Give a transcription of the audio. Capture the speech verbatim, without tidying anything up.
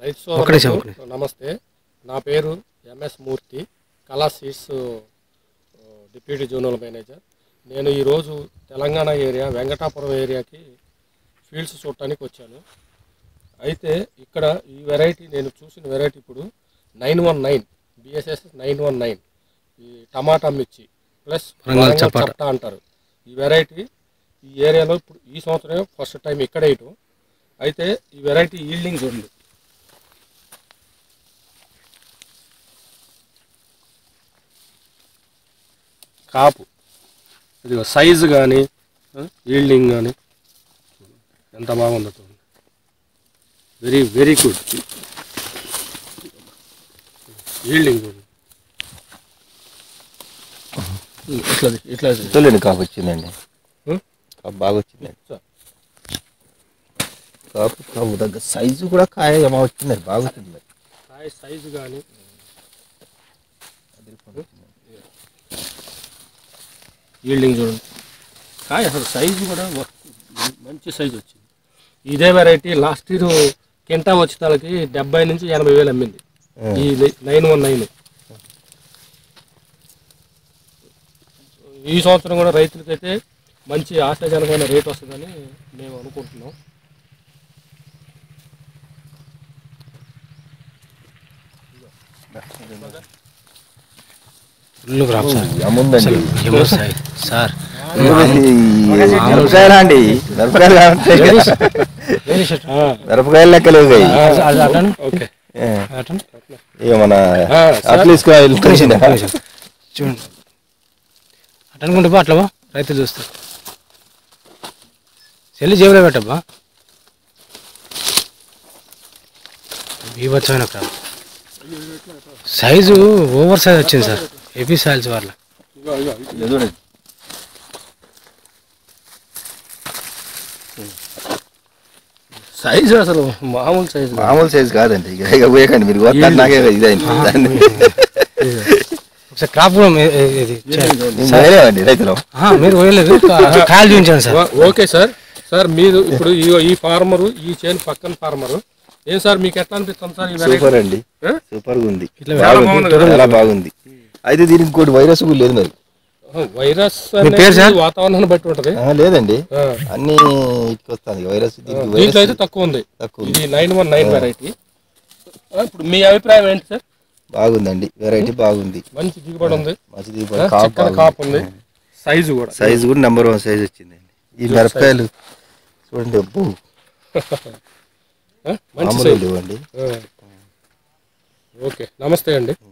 రైతు సోదరులకు నమస్తే. నా పేరు ఎంఎస్ మూర్తి, కళా సీడ్స్ డిప్యూటీ జోనల్ మేనేజర్. నేను ఈరోజు తెలంగాణ ఏరియా వెంకటాపురం ఏరియాకి ఫీల్డ్స్ చూడటానికి వచ్చాను. అయితే ఇక్కడ ఈ వెరైటీ నేను చూసిన వెరైటీ ఇప్పుడు nine one nine BSS nine one nine ఈ టమాటా మిర్చి ప్లస్ చప్టా అంటారు. ఈ వెరైటీ ఈ ఏరియాలో ఇప్పుడు ఈ సంవత్సరం ఫస్ట్ టైం ఇక్కడ వేయటం. అయితే ఈ వెరైటీ ఈల్డింగ్ చూడండి, కాపు ఇది సైజు కానీ ఈల్డింగ్ కానీ ఎంత బాగుందో చూడండి. వెరీ వెరీ గుడ్ ఈల్డింగ్ చూడండి. ఇట్లా ఇట్లా చూడండి, కాపు వచ్చిందండి, కాపు బాగా వచ్చిందండి. కాపు కాపు దగ్గర సైజు కూడా కాయ ఏమో వచ్చిందండి, బాగా వచ్చింది. కాయ సైజు కానీ ఈల్డింగ్ చూడండి, కాయ అసలు సైజు కూడా మంచి సైజు వచ్చింది. ఇదే వెరైటీ లాస్ట్ ఇయర్ కింటా వచ్చేతాలకి డెబ్బై నుంచి ఎనభై వేలు అమ్మింది ఈ నైన్ వన్ నైన్. ఈ సంవత్సరం కూడా రైతులకైతే మంచి ఆశాజనకమైన రేట్ వస్తుందని మేము అనుకుంటున్నాం. సార్ మిరపకాయలు అండి, మిరపకాయలు మిరపకాయలు లెక్కలేవు ఇక మన చూడండి అటనుకుంటే బా అట్లా బా రైతులు చూస్తారు. చెల్లి జేబులో పెట్టబ్బా. బీభత్సమైన క్రాప్, సైజు ఓవర్ సైజ్ వచ్చింది సార్. హెవీ సైజ్ వాళ్ళ సైజు అసలు మామూలు సైజు మామూలు సైజు కాదండి. ఇక పోయకండి మీరు, నాకే ఇదైంది. ఒకసారి క్రాప్ అండి రైతులు మీరు పోయలేదు, కాయలు చూపించాను సార్. Okay sir. సార్ మీరు ఇప్పుడు ఈ ఫార్మరు ఈ చేను పక్కన ఫార్మరు ఏం సార్ మీకు ఎట్లా అనిపిస్తుంది సార్? సూపర్ అండి, సూపర్ గా ఉంది, చాలా బాగుంది. అయితే దీనికి ఇంకోటి వైరస్ కూడా లేదు మరి. వైరస్ వాతావరణాన్ని బట్టి ఉంటది లేదండి, అన్ని ఇటుకు వస్తుంది వైరస్. దీంట్లో అయితే తక్కువ ఉంది, ఇది నైన్ వన్ నైన్ వెరైటీ. ఇప్పుడు మీ అభిప్రాయం ఏంటి సార్? బాగుందండి, వెరైటీ బాగుంది, మంచి దిగుబడి ఉంది, మంచి దిగుబడి, కాపు ఉంది, సైజు కూడా సైజు కూడా నెంబర్ వన్ సైజ్ వచ్చిందండి. ఈ మిరపకాయలు చూడండి, అబ్బు మంచి సైజు అండి. ఓకే, నమస్తే అండి.